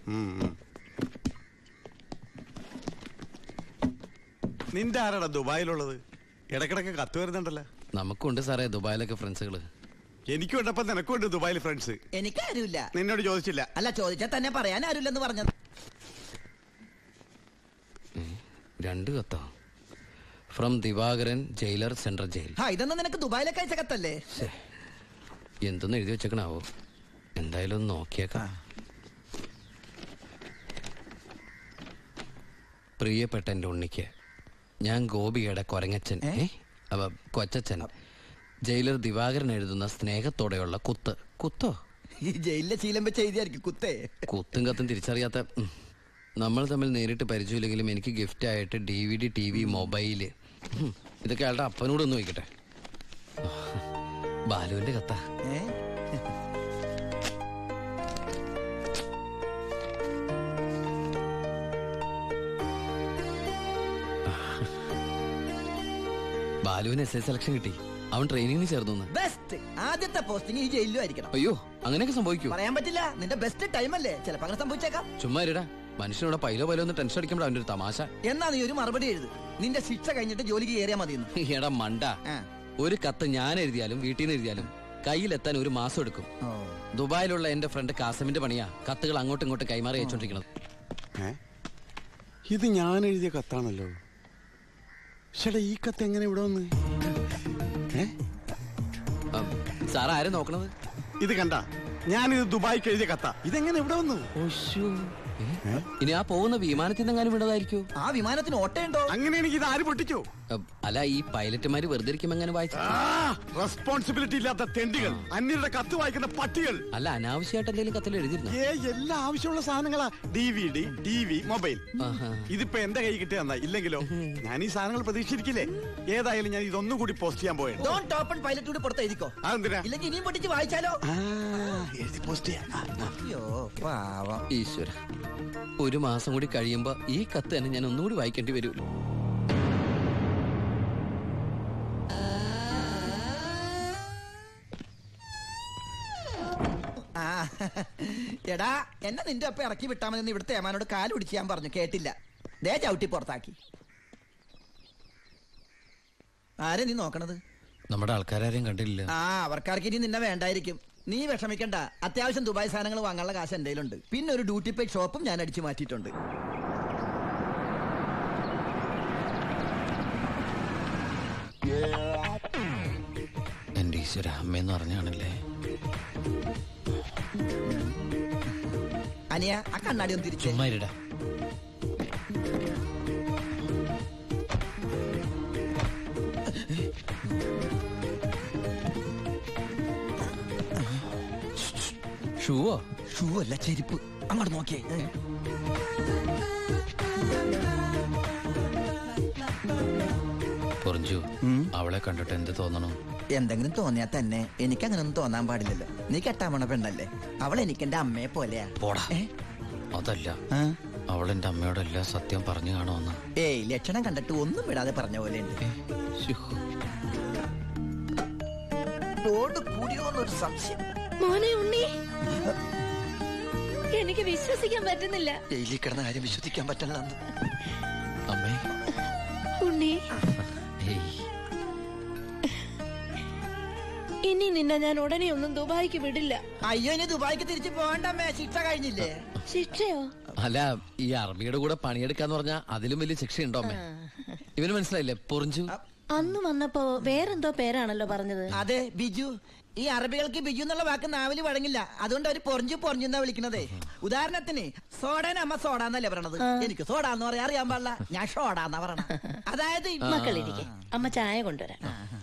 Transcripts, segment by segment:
നിന്റെ ആരാടാ ദുബായിലുള്ളത്? ഇടക്കിടക്ക് കത്ത് വരുന്നുണ്ടല്ലോ. നമുക്കുണ്ട് സാറേ ദുബായിലൊക്കെ ഫ്രണ്ട്സുകള്. എനിക്കും ഉണ്ടപ്പം നിനക്കുണ്ട് ദുബായിൽ ഫ്രണ്ട്സ്. എനിക്കാരുമില്ല. നിന്നോട് ചോദിച്ചില്ല. അല്ല, ചോദിച്ചാൽ തന്നെ പറയാൻ ആരുമില്ലെന്ന് പറഞ്ഞത്. 2 കത്തോ? From Divakaran, jailer, central jail. ഇതൊന്നും നിനക്ക് ദുബായിലേക്ക് അയച്ച കത്തല്ലേ? എന്തൊന്നും എഴുതി വെച്ചേക്കണാവോ? എന്തായാലും ഒന്ന് നോക്കിയേക്കാം. പ്രിയപ്പെട്ട എൻ്റെ ഉണ്ണിക്ക്, ഞാൻ ഗോപികയുടെ കൊരങ്ങച്ചൻ, കൊച്ചച്ചൻ, ജയിലർ ദിവാകരൻ എഴുതുന്ന സ്നേഹത്തോടെയുള്ള കുത്ത്. കുത്തോ? ഈ ജയിലിലെ ശീലം വെച്ച് എഴുതിയായിരിക്കും കുത്തേ. കുത്തും കത്തും തിരിച്ചറിയാത്ത നമ്മൾ തമ്മിൽ നേരിട്ട് പരിചയമില്ലെങ്കിലും എനിക്ക് ഗിഫ്റ്റ് ആയിട്ട് DVD, TV, മൊബൈല്, ഇതൊക്കെ അയാളുടെ അപ്പനോട് ഒന്ന് നോക്കട്ടെ. ബാലുവിന്റെ കത്ത. ബാലുവിന് SS സെലക്ഷൻ കിട്ടി. അവൻ ട്രെയിനിങ്ങിന് ചേർന്നു. ബെസ്റ്റ്. ആദ്യത്തെ പോസ്റ്റിംഗ് ഈ ജയിലിലും ആയിരിക്കണം. അയ്യോ, അങ്ങനെയൊക്കെ സംഭവിക്കൂ? പറയാൻ പറ്റില്ല. നിന്റെ ബെസ്റ്റ് ടൈം അല്ലേ, ചിലപ്പോ അങ്ങനെ സംഭവിച്ചേക്കാം. ചുമ്മാ ഇരടാ, മനുഷ്യനോട് പൈലോ ഒന്ന് ടെൻഷൻ അടിക്കുമ്പോൾ അവന്റെ ഒരു തമാശ. എന്നാ നീ ഒരു മറുപടി എഴുത്. നിന്റെ ശിക്ഷ കഴിഞ്ഞിട്ട് ജോലിക്ക് കയറിയാ മതി. എടാ മണ്ട, ഒരു കത്ത് ഞാൻ എഴുതിയാലും വീട്ടിൽ നിന്ന് എഴുതിയാലും കയ്യിലെത്താൻ 1 മാസം എടുക്കും. ദുബായിലുള്ള എന്റെ ഫ്രണ്ട് കാസമിന്റെ പണിയാ കത്തുകൾ അങ്ങോട്ടും ഇങ്ങോട്ടും കൈമാറി അയച്ചോണ്ടിരിക്കുന്നത്. ഇത് ഞാൻ എഴുതിയ കത്താണല്ലോ. ചേട്ടാ, ഈ കത്ത് എങ്ങനെ ഇവിടെ വന്ന്? സാർ ആരും നോക്കണത്? ഇത് കണ്ട, ഞാനിത് ദുബായിക്ക് എഴുതിയ കത്ത. ഇതെങ്ങനെ ഇവിടെ വന്നു? ഇനി ആ പോകുന്ന വിമാനത്തിൽ നിന്നെങ്ങാനും വിടതായിരിക്കോ? ആ വിമാനത്തിന് ഓട്ടയുണ്ടോ? അങ്ങനെയാണെങ്കിൽ ഇത് ആര് പൊട്ടിച്ചോ? അല്ല, ഈ പൈലറ്റുമാര് വെറുതെ ഇരിക്കുമ്പോ എങ്ങനെ വായിച്ചു? റെസ്പോൺസിബിലിറ്റി ഇല്ലാത്ത തെണ്ടികൾ, അന്യരുടെ കത്ത് വായിക്കുന്ന പട്ടികൾ. അല്ല, അനാവശ്യമായിട്ട് എന്തെങ്കിലും കത്തിൽ എഴുതിയിരുന്നു? എല്ലാ ആവശ്യമുള്ള സാധനങ്ങളാ. DVD, TV, mobile. ഇതിപ്പോ എന്റെ കൈ കിട്ടിയ ഇല്ലെങ്കിലോ ഞാൻ ഈ സാധനങ്ങൾ പ്രതീക്ഷിച്ചിരിക്കില്ലേ? ഏതായാലും ഞാൻ ഇതൊന്നും കൂടി പോസ്റ്റ് ചെയ്യാൻ പോയത്. പുറത്ത് എഴുതിക്കോ. അതെന്തിനാ? ഇല്ലെങ്കിൽ ഇനിയും പൊട്ടിച്ച് വായിച്ചാലോ? എഴുതി പോസ്റ്റ് ചെയ്യാം. ഈശ്വര, 1 മാസം കൂടി കഴിയുമ്പോ ഈ കത്ത് തന്നെ ഞാൻ ഒന്നുകൂടി വായിക്കേണ്ടി വരുമല്ലോ. എടാ, എന്നെ നിന്റെ ഒപ്പം ഇറക്കി വിട്ടാ മതി. ഇവിടുത്തെ ഏമാനോട് കാല് പിടിച്ച് ഞാൻ പറഞ്ഞു, കേട്ടില്ല. ദേ ചവിട്ടി പുറത്താക്കി. ആരെ നീ നോക്കണത്? നമ്മുടെ ആൾക്കാരും കണ്ടില്ല. അവർക്കാർക്ക് ഇനി നിന്നെ വേണ്ടായിരിക്കും. നീ വിഷമിക്കണ്ട. അത്യാവശ്യം ദുബായ് സാധനങ്ങൾ വാങ്ങാനുള്ള കാശ് എന്റെ കയ്യിലുണ്ട്. പിന്നെ ഒരു ഡ്യൂട്ടി പെയ്ഡ് ഷോപ്പും ഞാൻ അടിച്ചു മാറ്റിയിട്ടുണ്ട്. എന്റെ ഈശ്വര, അമ്മയെന്ന് പറഞ്ഞാണല്ലേ. അനിയ, ആ കണ്ണാടി ഒന്ന് തിരിച്ചു. ഷൂവോ? ഷൂ അല്ല, ചെരുപ്പ്. അങ്ങോട്ട് നോക്കിയേ. പൊറിഞ്ചു, അവളെ കണ്ടിട്ട് എന്ത് തോന്നണു? എന്തെങ്കിലും തോന്നിയാ തന്നെ എനിക്ക് അങ്ങനൊന്നും തോന്നാൻ പാടില്ലല്ലോ. നീ കെട്ടാമണ പെണ്ണല്ലേ. അവൾ എനിക്ക് എന്റെ അമ്മയെ പോലെയാ. പോടാ. അതല്ല, അവളെന്റെ അമ്മയോടെല്ലാം സത്യം പറഞ്ഞു കാണുമെന്ന്. ലക്ഷണം കണ്ടിട്ട് ഒന്നും വിടാതെ പറഞ്ഞ പോലെ ഉണ്ട്. കൂടിയോന്നൊരു സംശയം. മോനെ ഉണ്ണി, എനിക്ക് വിശ്വസിക്കാൻ പറ്റുന്നില്ല. ജയിലിൽ കിടന്ന കാര്യം വിശ്വസിക്കാൻ പറ്റില്ല. അമ്മേ, ഉണ്ണി, ഇനി നിന്നെ ഞാൻ ഉടനെ ഒന്നും ദുബായിക്ക് വിടില്ല. അയ്യോ, ഇനി ദുബായിക്ക് തിരിച്ചു പോകണ്ടമ്മേ. ശിക്ഷ കഴിഞ്ഞില്ലേ? ശിക്ഷയോ? അല്ല, ഈ അറബിയുടെ കൂടെ പണിയെടുക്കാന്ന് പറഞ്ഞാ അതിലും വലിയ ശിക്ഷയുണ്ടോ അമ്മേ? ഇവന് മനസ്സിലായില്ലേ പൊറിഞ്ചു? അന്ന് വന്നപ്പോ വേറെന്തോ പേരാണല്ലോ പറഞ്ഞത്. അതെ, ബിജു. ഈ അറബികൾക്ക് ബിജു എന്നുള്ള വാക്ക് നാവില് വഴങ്ങില്ല. അതുകൊണ്ട് അവര് പൊറിഞ്ചു പൊറിഞ്ഞെന്നാ വിളിക്കണതേ. ഉദാഹരണത്തിന് സോഡേനെ അമ്മ സോഡാന്നല്ലേ പറയണത്. എനിക്ക് സോഡാന്ന് പറയാൻ അറിയാൻ പാടില്ല. ഞാൻ ഷോഡാന്നാ പറയണ. അതായത് മക്കളിരിക്കെ, അമ്മ ചായ കൊണ്ടുവരാം.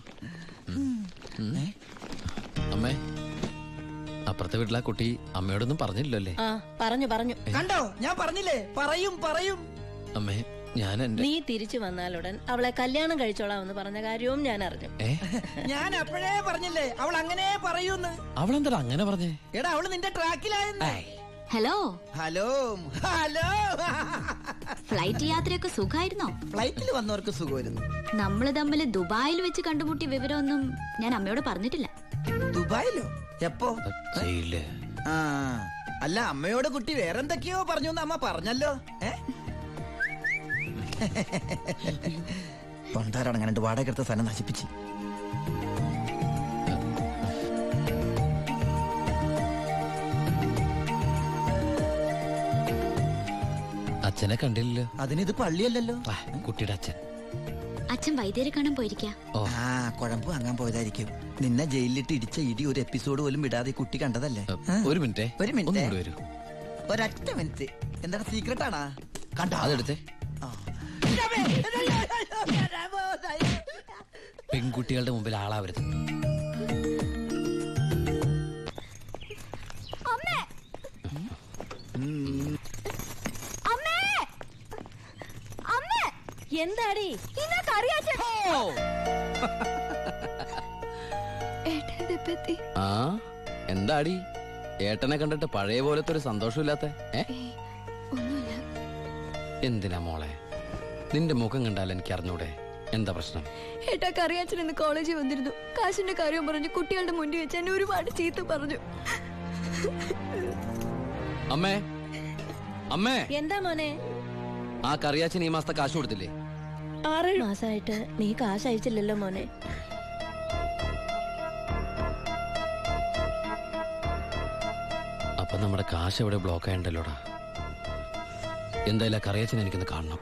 അമ്മേ, അപ്പുറത്തെ വീട്ടിലെ കുട്ടി അമ്മയോടൊന്നും പറഞ്ഞില്ലല്ലേ? പറഞ്ഞു. കണ്ടോ, ഞാൻ പറഞ്ഞില്ലേ, പറയും. അമ്മേ, നീ തിരിച്ചു വന്നാലുടൻ അവളെ കല്യാണം കഴിച്ചോളാമെന്ന് പറഞ്ഞ കാര്യവും ഞാൻ അറിഞ്ഞു. ഞാൻ അപ്പോഴേ പറഞ്ഞില്ലേ അവൾ അങ്ങനെ പറയൂന്ന്. അവളെന്താ അങ്ങനെ പറഞ്ഞേ? എടാ, അവള് നിന്റെ ട്രാക്കിലായെന്ന്. Hello hello hello. ഫ്ലൈറ്റ് യാത്രയൊക്കെ സുഖമായിരുന്നോ? ഫ്ലൈറ്റിൽ വന്നവർക്ക് സുഖമായിരുന്നു. നമ്മള് തമ്മിൽ ദുബായിൽ വെച്ച് കണ്ടുമുട്ടിയ വിവരമൊന്നും ഞാൻ അമ്മയോട് പറഞ്ഞിട്ടില്ല. ദുബായിലോ? എപ്പോ? അല്ല, അമ്മയോട് കുട്ടി വേറെന്തൊക്കെയോ പറഞ്ഞു എന്ന് അമ്മ പറഞ്ഞല്ലോ. പണ്ടാരടങ്ങാണ്ട് വാടക എടുത്ത സ്ഥലം നശിപ്പിച്ച്. അച്ഛനെ കണ്ടില്ലല്ലോ. അതിനിത് പള്ളിയല്ലല്ലോ. കുട്ടിയുടെ അച്ഛൻ. അച്ഛൻ വൈദ്യരെ കാണാൻ പോയിരിക്കാ. ആ, കുഴമ്പ് വാങ്ങാൻ പോയതായിരിക്കും. നിന്നെ ജയിലിലിട്ട് ഇടിച്ച ഇടി ഒരു എപ്പിസോഡ് പോലും വിടാതെ കുട്ടി കണ്ടതല്ലേ? ഒരു മിനിറ്റ്. വരൂ. ഒരൊറ്റ മിനിറ്റ്. എന്താണ് സീക്രട്ട് ആണാ? കണ്ടോ? അതെടുത്തേ. പെൺകുട്ടികളുടെ മുമ്പിൽ ആളാവരുത്. എന്താടി ആ എന്താടി ഏട്ടനെ കണ്ടിട്ട് പഴയ പോലത്തെ ഒരു സന്തോഷമില്ലാത്ത? എന്തിനാ മോളെ? നിന്റെ മുഖം കണ്ടാൽ എനിക്ക് അറിഞ്ഞൂടെ എന്താ പ്രശ്നം? ഏട്ടാ, കറിയാച്ചൻ ഇന്ന് കോളേജിൽ വന്നിരുന്നു. കാശിന്റെ കാര്യം പറഞ്ഞു കുട്ടികളുടെ മുന്നിൽ വെച്ച് എന്നെ ഒരുപാട് ചീത്ത പറഞ്ഞു. അമ്മേ, അമ്മേ. എന്താ മോനെ? ആ കറിയാച്ചൻ ഈ മാസത്തെ കാശ് കൊടുത്തില്ലേ? 6 മാസമായിട്ട് നീ കാശ് അയച്ചില്ലല്ലോ മോനെ. അപ്പൊ നമ്മുടെ കാശ് എവിടെ ബ്ലോക്ക് ആയണ്ടല്ലോടാ. എന്തായാലും കറിയാച്ചൻ എനിക്കൊന്ന് കാണണം.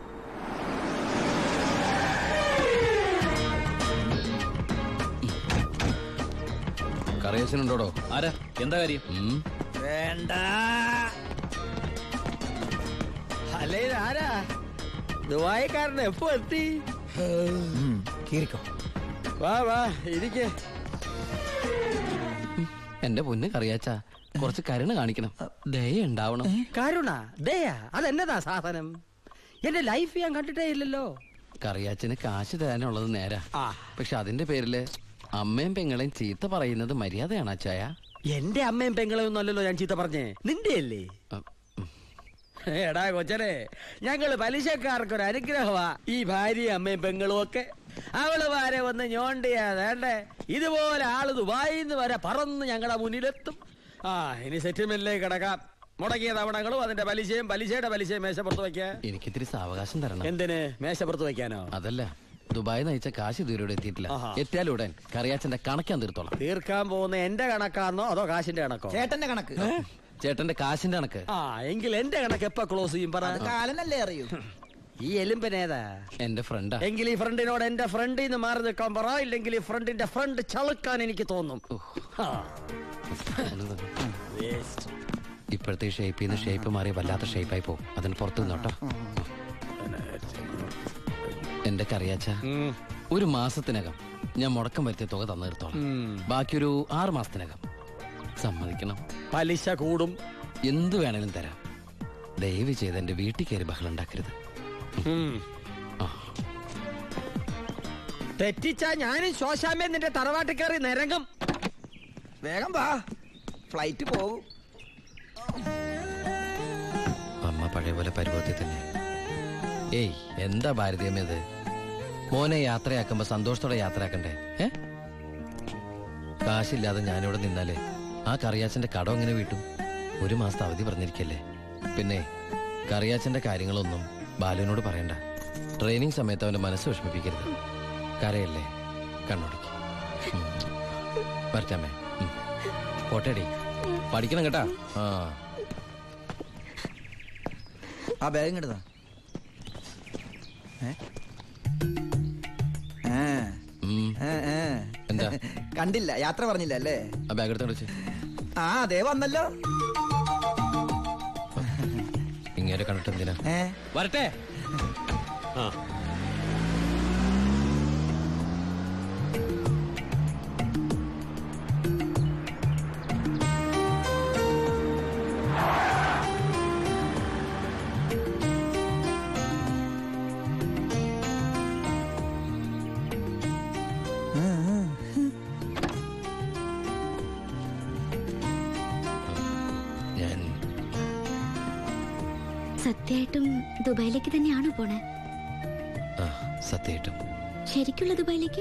കറിയാച്ചനുണ്ടോടോ? ആരാ? എന്താ കാര്യം? വേണ്ട. അല്ലേ ആരാ? ദുബായിക്കാരൻ എപ്പോ എത്തി? വാ വാ ഇരിക്കേ. എന്റെ പൊന്ന് കറിയാച്ച, കുറച്ച് കരുണ കാണിക്കണം, ദയ ഉണ്ടാവണം. കരുണ, ദയ, അതെന്നതാ സാധനം? എന്റെ ലൈഫ് ഞാൻ കണ്ടിട്ടേ ഇല്ലല്ലോ. കറിയാച്ചന് കാശ് തരാനുള്ളത് നേരാ. പക്ഷെ അതിന്റെ പേരില് അമ്മയും പെങ്ങളെയും ചീത്ത പറയുന്നത് മര്യാദയാണ് അച്ചായ? എന്റെ അമ്മയും പെങ്ങളെയും ഒന്നും അല്ലല്ലോ ഞാൻ ചീത്ത പറഞ്ഞേ, നിന്റെ അല്ലേ? എടാ കൊച്ചനെ, ഞങ്ങള് പലിശക്കാർക്കൊരു അനുഗ്രഹമാ ഈ ഭാര്യയും അമ്മയും പെങ്ങളും ഒക്കെ. അവള് വരെ വന്ന് ഞോണ്ടിയാ വേണ്ടേ, ഇതുപോലെ ആള് ദുബായിന്ന് വരെ പറന്ന് ഞങ്ങളുടെ മുന്നിലെത്തും. ഇനി സെറ്റിൽമെന്റിലേക്ക് കിടക്കാം. മുടക്കിയ തവണകളും അതിന്റെ പലിശയും പലിശയുടെ പലിശയും മേശപ്പുറത്ത് വെക്കാൻ എനിക്ക് ഇത്തിരി സാവകാശം തരണം. എന്തിന് മേശപ്പുറത്ത് വെക്കാനോ? അതല്ല, ദുബായ് നയിച്ച കാശ് ഇതുവരെ എത്തിയിട്ടില്ല. എത്തിയാലുടൻ കറിയാച്ചന്റെ കണക്കാൻ തീർത്തോളാം. തീർക്കാൻ പോകുന്ന എന്റെ കണക്കാന്നോ അതോ കാശിന്റെ കണക്കോ? ചേട്ടന്റെ കണക്ക്. ചേട്ടന്റെ കാശിന്റെ കണക്ക്. എങ്കിൽ എന്റെ കണക്ക് എപ്പ ക്ലോസ് ചെയ്യും പറ? കാലനല്ലേ അറിയൂ. ഈ എലുമ്പനേതാ? എന്റെ ഫ്രണ്ടാ. എങ്കിൽ ഈ ഫ്രണ്ടിനോട് എന്റെ ഫ്രണ്ടിൽ നിന്ന് മാറി നിൽക്കാൻ പറ, ഇല്ലെങ്കിൽ ഈ ഫ്രണ്ടിന്റെ ഫ്രണ്ട് ചളുക്കാൻ എനിക്ക് തോന്നും. ഇപ്പോഴത്തെ ഷേപ്പിൽ നിന്ന് ഷേപ്പ് മാറി വല്ലാത്ത ഷേപ്പായി പോകും. അതിന് പുറത്തു നിന്നോട്ടോ. എന്റെ കറിയാച്ച, ഒരു മാസത്തിനകം ഞാൻ മുടക്കം വരുത്തിയ തുക തന്നു തീർത്തോളാം. ബാക്കിയൊരു 6 മാസത്തിനകം സമ്മതിക്കണം. പലിശ കൂടും. എന്ത് വേണേലും തരാം. ദയവ് ചെയ്ത് എന്റെ വീട്ടിൽ കയറി ബഹളം ഉണ്ടാക്കരുത്. തെറ്റിച്ചാ ഞാനും ശോശാമ്മ നിന്റെ തറവാട്ടിൽ കയറി നിരങ്ങും. വേഗം വാ, ഫ്ലൈറ്റ് പോകും. അമ്മ പഴയ പോലെ പരുവത്തിൽ തന്നെ. ഏയ്, എന്താ ഭാരതീയമേത്? മോനെ യാത്രയാക്കുമ്പോ സന്തോഷത്തോടെ യാത്രയാക്കണ്ടേ? കാശില്ലാതെ ഞാനിവിടെ നിന്നാലേ ആ കറിയാച്ചന്റെ കടം എങ്ങനെ വീട്ടും? 1 മാസത്തെ അവധി പറഞ്ഞിരിക്കല്ലേ. പിന്നെ കറിയാച്ചന്റെ കാര്യങ്ങളൊന്നും ബാലുവിനോട് പറയണ്ട. ട്രെയിനിങ് സമയത്ത് അവന്റെ മനസ്സ് വിഷമിപ്പിക്കരുത്. കരയല്ലേ, കണ്ണോടിക്ക്. വരച്ചാമേ, പോട്ടേടി, പഠിക്കണം കേട്ടാ. ആ ബാഗ് ഇങ്ങോട്ടാ. എന്താ കണ്ടില്ല, യാത്ര പറഞ്ഞില്ല അല്ലേ? ആ ബാഗ് എടുത്തോണ്ട് വെച്ച്. അതേ വന്നല്ലോ. ഇങ്ങനെ കണ്ടിട്ട് എന്തിനാ? വരട്ടെ. സത്യമായിട്ടും ദുബായിലേക്ക് തന്നെയാണോ പോണേ? സത്യമായിട്ടും. ശരിക്കുള്ള ദുബായിലേക്ക്?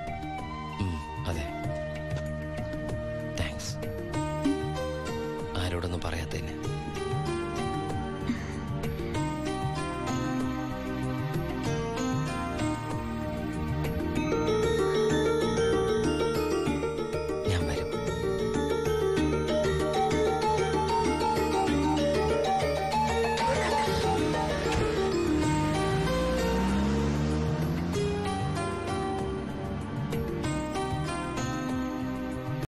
അതെ. താങ്ക്സ്. ബാലോടൊന്നും പറയാത്തതിന്.